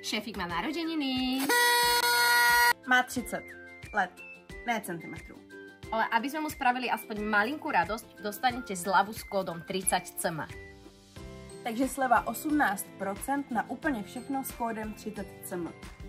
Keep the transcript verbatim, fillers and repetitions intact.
Šéfik má narozeniny. Má třicet let, ne centimetrů. Ale aby sme mu spravili aspoň malinkú radosť, dostanete zľavu s kódom tridsať C M. Takže sleva osmnáct procent na úplně všechno s kódem třicet C M.